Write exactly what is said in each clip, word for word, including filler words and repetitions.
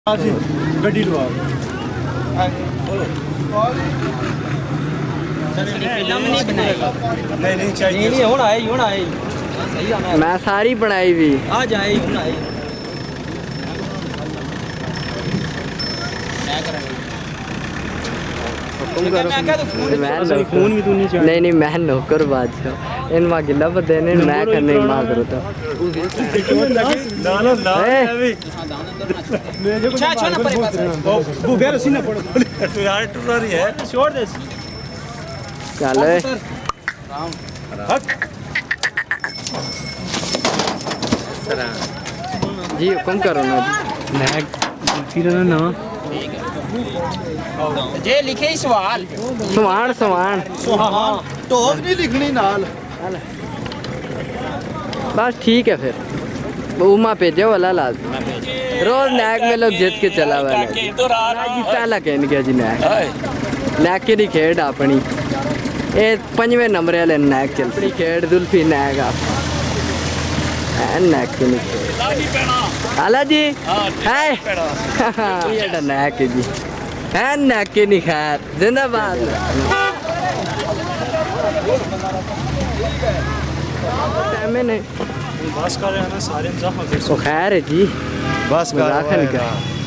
गड्डी लुआ नहीं नहीं चाहिए नहीं हुण आए हुण आए सही आ मैं सारी बनाई भी आ जाए हुण आए फोन भी तू नहीं चाहिए नहीं नहीं मैं नौकर बादशाह इन मां गिला बदे ने मैं करने मां करो तो ना ना ना अभी अच्छा अच्छा ना परे पास वो बेर सी ना पड़ो तो यार टूर रही है छोड़ दे चल हट जी हुक्म करो ना जी मैं फिर ना ना जे लिखे ही सवाल सवान सवान तो नहीं लिखनी नाल बस ठीक है फिर उमा भेजो वाला लाजमी रोज नैक में लोग जित के चला वाला जी पहला कहन गया जी नैक नैक की खेड अपनी ये पंजवें नंबर वाले नैक चल अपनी खेड जुल्फी नैक आप नैक की हाला जी है ये नैक जी है नैक की नहीं खैर जिंदाबाद मैंने बस कर रहे हैं ना सारे तो खैर है जी बस कर रहा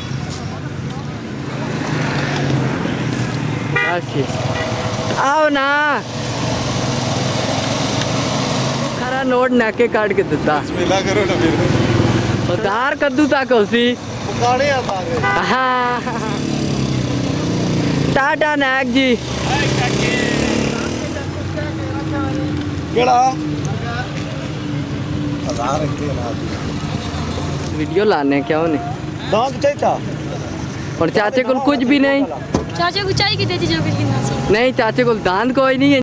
आओ ना खरा नोट नाके काट के देता मिला करो ना फिर उधार कद्दू तक उसी हाँ टाटा नैक जी केड़ा वीडियो लाने क्या उन्हें दांत चाहिए था और चाचे को कुछ भी नहीं चाचे को चाहिए कि देती जो नहीं चाचे को दांत कोई नहीं है।